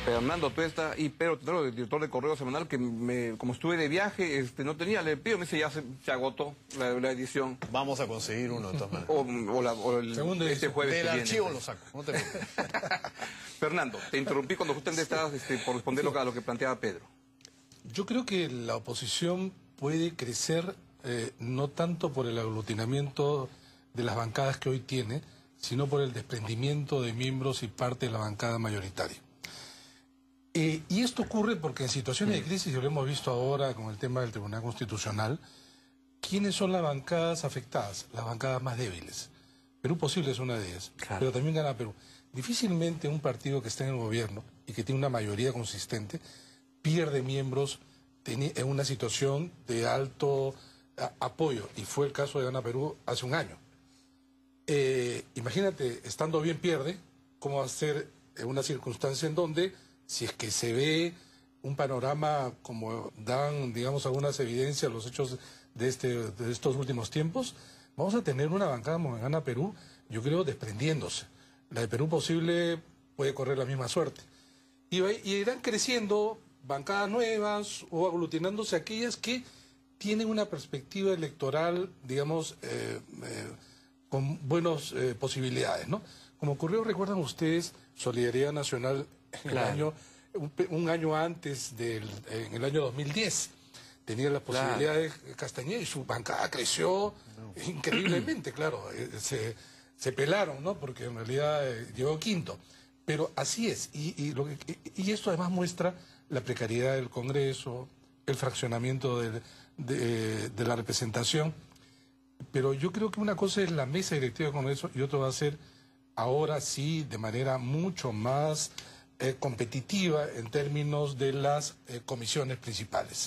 Fernando, tú estás y Pedro Tendero, el director de Correo Semanal, que como estuve de viaje, no tenía, le pido, me dice, ya se agotó la edición. Vamos a conseguir uno de todas maneras. O este jueves del que archivo viene. lo saco, no te preocupes. Fernando, te interrumpí cuando justamente estabas por responder a lo que planteaba Pedro. Yo creo que la oposición puede crecer no tanto por el aglutinamiento de las bancadas que hoy tiene, sino por el desprendimiento de miembros y parte de la bancada mayoritaria. Y esto ocurre porque en situaciones de crisis, y lo hemos visto ahora con el tema del Tribunal Constitucional, ¿quiénes son las bancadas afectadas? Las bancadas más débiles. Perú Posible es una de ellas, claro. Pero también gana Perú. Difícilmente un partido que está en el gobierno y que tiene una mayoría consistente pierde miembros en una situación de alto apoyo, y fue el caso de Gana Perú hace un año. Imagínate, estando bien pierde, ¿cómo va a ser en una circunstancia en donde, si es que se ve un panorama como dan, digamos, algunas evidencias, los hechos de estos últimos tiempos, vamos a tener una bancada como Gana Perú, yo creo, desprendiéndose. La de Perú Posible puede correr la misma suerte. Y irán creciendo bancadas nuevas o aglutinándose aquellas que tienen una perspectiva electoral, digamos, con buenas posibilidades, ¿no? Como ocurrió, recuerdan ustedes, Solidaridad Nacional en Claro. un año antes, en el año 2010, tenía las posibilidades de Castañeda y su bancada creció increíblemente, claro, se pelaron, ¿no? Porque en realidad llegó quinto. Pero así es, y esto además muestra la precariedad del Congreso, el fraccionamiento de la representación. Pero yo creo que una cosa es la mesa directiva del Congreso y otra va a ser, ahora sí, de manera mucho más competitiva en términos de las comisiones principales.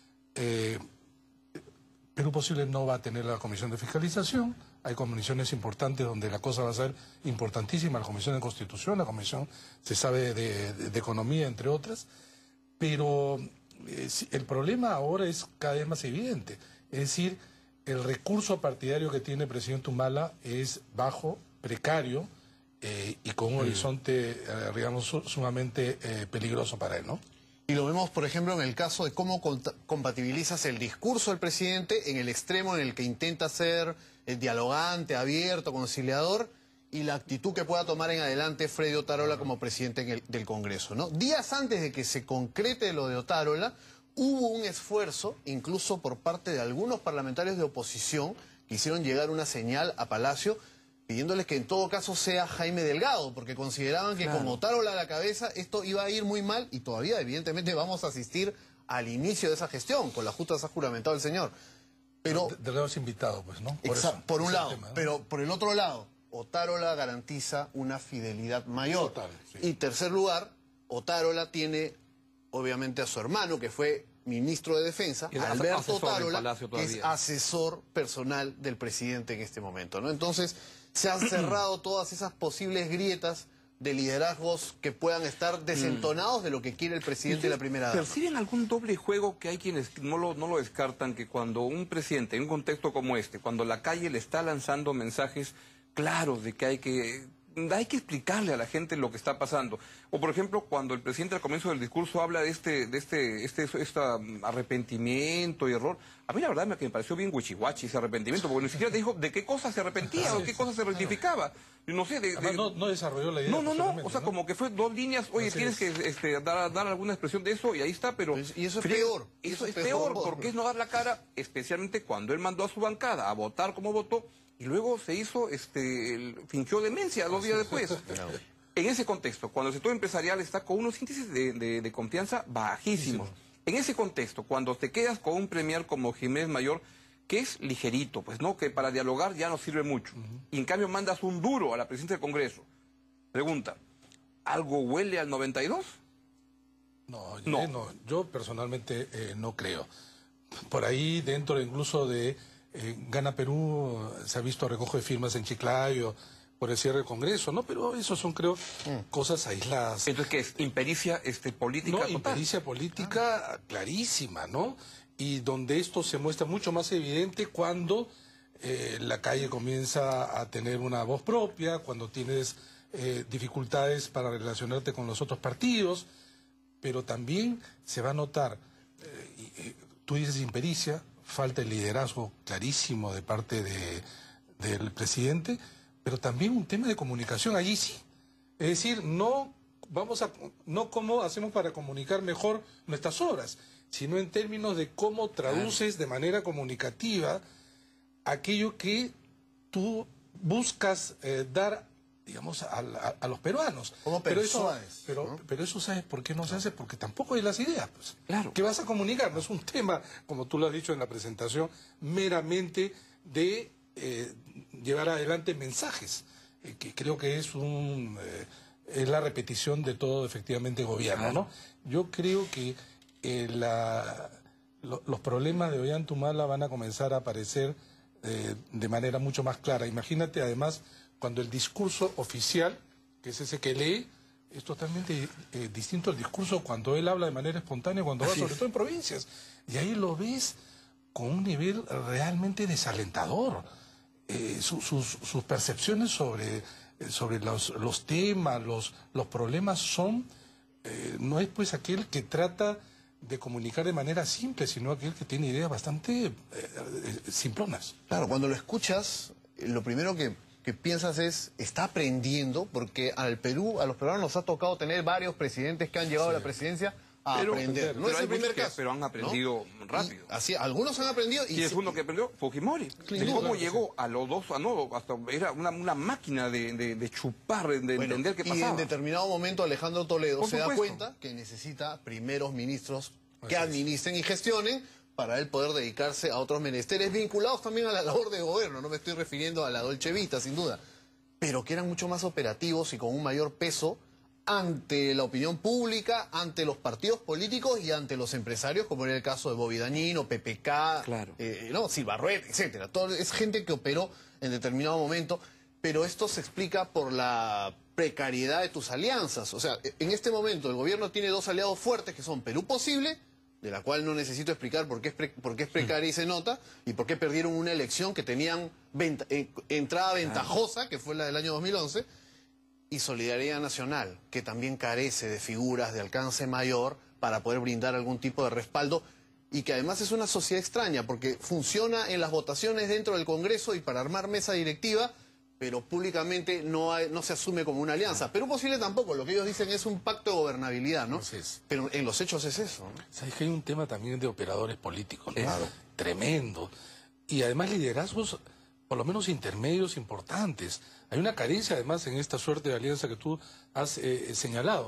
Perú Posible no va a tener la comisión de fiscalización, hay comisiones importantes donde la cosa va a ser importantísima, la comisión de Constitución, la comisión, se sabe, de Economía, entre otras, pero el problema ahora es cada vez más evidente, es decir, el recurso partidario que tiene el presidente Humala es bajo, precario y con un horizonte, digamos, sumamente peligroso para él, ¿no? Y lo vemos, por ejemplo, en el caso de cómo compatibilizas el discurso del presidente en el extremo en el que intenta ser dialogante, abierto, conciliador, y la actitud que pueda tomar en adelante Freddy Otárola como presidente del Congreso, ¿no? Días antes de que se concrete lo de Otárola, hubo un esfuerzo, incluso por parte de algunos parlamentarios de oposición, que hicieron llegar una señal a Palacio, pidiéndoles que en todo caso sea Jaime Delgado, porque consideraban que con Otárola a la cabeza esto iba a ir muy mal, y todavía evidentemente vamos a asistir al inicio de esa gestión, con la justa se ha juramentado el señor. Pero Delgado es invitado, pues, ¿no? Por un lado, tema, ¿no? Pero por el otro lado, Otárola garantiza una fidelidad mayor. Total, sí. Y tercer lugar, Otárola tiene obviamente a su hermano, que fue ministro de Defensa, Alberto Otárola, que es asesor personal del presidente en este momento, ¿no? Entonces, se han cerrado todas esas posibles grietas de liderazgos que puedan estar desentonados de lo que quiere el presidente y la primera dama. ¿Perciben algún doble juego que hay quienes no lo descartan, que cuando un presidente, en un contexto como este, cuando la calle le está lanzando mensajes claros de que hay que explicarle a la gente lo que está pasando? O, por ejemplo, cuando el presidente al comienzo del discurso habla de este arrepentimiento y error, a mí la verdad me pareció bien huichihuachi ese arrepentimiento, porque ni siquiera te dijo de qué cosas se arrepentía o de qué cosas se rectificaba. Yo no sé, no desarrolló la idea. No, o sea, ¿no? Como que fue dos líneas, oye, tienes que dar alguna expresión de eso, y ahí está, pero... Y eso es peor. Eso es peor, porque es no dar la cara, especialmente cuando él mandó a su bancada a votar como votó, y luego se hizo, fingió demencia 2 días después. En ese contexto, cuando el sector empresarial está con unos índices de confianza bajísimos, en ese contexto, cuando te quedas con un premier como Jiménez Mayor, que es ligerito, pues no, que para dialogar ya no sirve mucho, y en cambio mandas un duro a la presidencia del Congreso, pregunta, ¿algo huele al 92? No, yo personalmente no creo. Por ahí, dentro incluso de Gana Perú, se ha visto recojo de firmas en Chiclayo por el cierre del Congreso, ¿no? Pero eso son, creo, cosas aisladas. Entonces, ¿qué es? ¿Impericia política total? Impericia política clarísima, ¿no? Y donde esto se muestra mucho más evidente cuando la calle comienza a tener una voz propia, cuando tienes dificultades para relacionarte con los otros partidos, pero también se va a notar, tú dices impericia, falta el liderazgo clarísimo de parte del presidente, pero también un tema de comunicación, allí sí. Es decir, no cómo hacemos para comunicar mejor nuestras obras, sino en términos de cómo traduces de manera comunicativa aquello que tú buscas dar, digamos, a los peruanos. Como persuades, ¿no? Pero eso, ¿sabes por qué no se hace? Porque tampoco hay las ideas. Pues. Claro. ¿Qué vas a comunicar? No es un tema, como tú lo has dicho en la presentación, meramente de llevar adelante mensajes, que creo que es es la repetición de todo, efectivamente, gobierno, ¿no? Yo creo que los problemas de Ollanta-Humala van a comenzar a aparecer de manera mucho más clara. Imagínate, además, cuando el discurso oficial, que es ese que lee, es totalmente distinto al discurso cuando él habla de manera espontánea, cuando va, sobre todo en provincias. Y ahí lo ves con un nivel realmente desalentador. Sus percepciones sobre los temas, los problemas son... no es pues aquel que trata de comunicar de manera simple, sino aquel que tiene ideas bastante simplonas. Claro, cuando lo escuchas, lo primero que piensas es, está aprendiendo, porque a los peruanos nos ha tocado tener varios presidentes que han llegado a la presidencia a aprender. No es el primer caso. Pero han aprendido rápido. Así, algunos han aprendido. Y es uno que aprendió Fujimori. ¿Cómo llegó a los dos? Hasta era una máquina de chupar, de entender qué pasaba. Y en determinado momento Alejandro Toledo Por se da supuesto. cuenta que necesita primeros ministros que administren y gestionen para él poder dedicarse a otros menesteres vinculados también a la labor de gobierno. No me estoy refiriendo a la Dolce Vita, sin duda, pero que eran mucho más operativos y con un mayor peso ante la opinión pública, ante los partidos políticos y ante los empresarios, como era el caso de Bobby Dañino, PPK, Claro. Silva Ruet, etcétera. Es gente que operó en determinado momento, pero esto se explica por la precariedad de tus alianzas. O sea, en este momento el gobierno tiene dos aliados fuertes que son Perú Posible, de la cual no necesito explicar por qué es precaria y se nota, y por qué perdieron una elección que tenían entrada ventajosa, que fue la del año 2011, y Solidaridad Nacional, que también carece de figuras de alcance mayor para poder brindar algún tipo de respaldo, y que además es una sociedad extraña, porque funciona en las votaciones dentro del Congreso y para armar mesa directiva, pero públicamente no se asume como una alianza. Perú Posible tampoco, lo que ellos dicen es un pacto de gobernabilidad, ¿no? Pero en los hechos es eso, ¿no? ¿Sabes que hay un tema también de operadores políticos, ¿no? Claro. Tremendo. Y además liderazgos, por lo menos intermedios, importantes. Hay una carencia además en esta suerte de alianza que tú has señalado.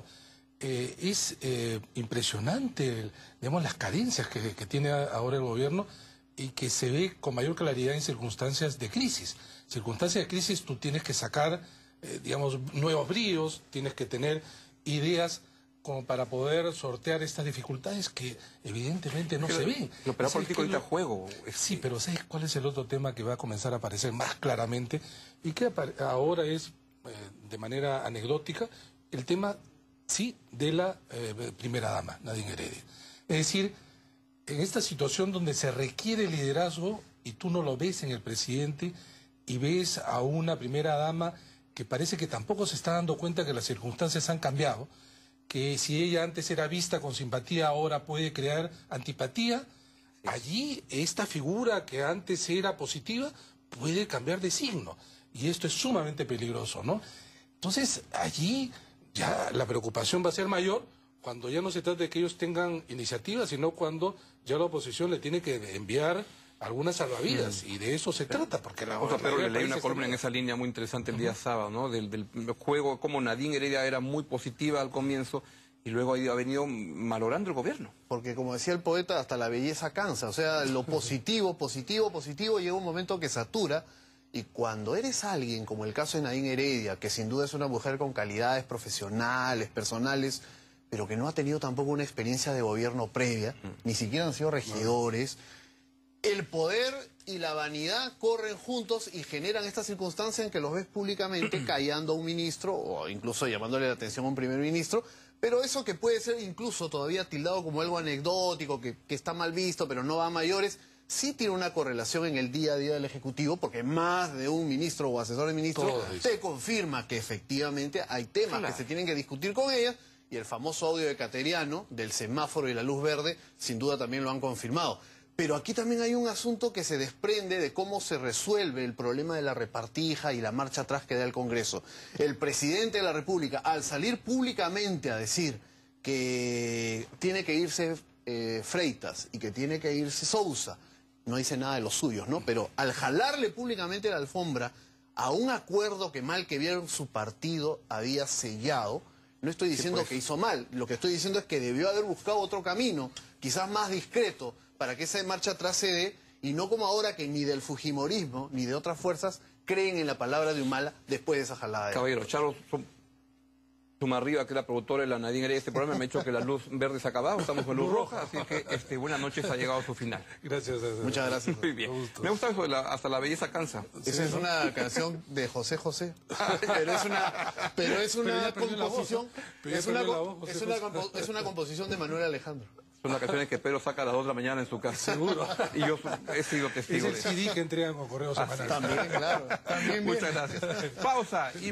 Es impresionante, digamos, las carencias que tiene ahora el gobierno y que se ve con mayor claridad en circunstancias de crisis. Circunstancias de crisis tú tienes que sacar, digamos, nuevos bríos, tienes que tener ideas como para poder sortear estas dificultades que evidentemente no se ven. El operador político ahorita juego. Sí, pero ¿sabes cuál es el otro tema que va a comenzar a aparecer más claramente? Y que ahora es, de manera anecdótica, el tema, sí, de la primera dama, Nadine Heredia. Es decir, en esta situación donde se requiere liderazgo y tú no lo ves en el presidente y ves a una primera dama que parece que tampoco se está dando cuenta que las circunstancias han cambiado, que si ella antes era vista con simpatía, ahora puede crear antipatía, allí esta figura que antes era positiva puede cambiar de signo. Y esto es sumamente peligroso, ¿no? Entonces, allí ya la preocupación va a ser mayor cuando ya no se trata de que ellos tengan iniciativa, sino cuando ya la oposición le tiene que enviar algunas salvavidas, y de eso se trata, porque Pero le leí una columna en esa línea muy interesante el día sábado, ¿no? Del juego, como Nadine Heredia era muy positiva al comienzo y luego ha venido malogrando el gobierno. Porque como decía el poeta, hasta la belleza cansa. O sea, lo positivo, llega un momento que satura. Y cuando eres alguien, como el caso de Nadine Heredia, que sin duda es una mujer con calidades profesionales, personales, pero que no ha tenido tampoco una experiencia de gobierno previa, ni siquiera han sido regidores, el poder y la vanidad corren juntos y generan esta circunstancia en que los ves públicamente callando a un ministro o incluso llamándole la atención a un primer ministro, pero eso que puede ser incluso todavía tildado como algo anecdótico, que está mal visto, pero no va a mayores, sí tiene una correlación en el día a día del Ejecutivo, porque más de un ministro o asesor de ministro te confirma que efectivamente hay temas que se tienen que discutir con ellas, y el famoso audio de Cateriano, del semáforo y la luz verde, sin duda también lo han confirmado. Pero aquí también hay un asunto que se desprende de cómo se resuelve el problema de la repartija y la marcha atrás que da el Congreso. El presidente de la República, al salir públicamente a decir que tiene que irse Freitas y que tiene que irse Sousa, no dice nada de los suyos, ¿no? Pero al jalarle públicamente la alfombra a un acuerdo que mal que vieron su partido había sellado, no estoy diciendo que hizo mal, lo que estoy diciendo es que debió haber buscado otro camino, quizás más discreto, para que esa marcha atrás se dé, y no como ahora que ni del fujimorismo ni de otras fuerzas creen en la palabra de Humala después de esa jalada. Caballero, Charlos Sumarriba, que es la productora de la Nadine de este programa, me ha dicho que la luz verde se ha acabado, estamos con luz roja, así que buenas noches, ha llegado a su final. Gracias. Muchas gracias. Muy bien. Me gusta eso de Hasta la belleza cansa. Esa es una canción de José José, pero es una composición, es una composición de Manuel Alejandro. Son las canciones que Pedro saca a las 2 de la mañana en su casa. Seguro. Y yo he sido testigo es de el CD que entregan con correos semanales. También, claro. Muchas gracias. Pausa.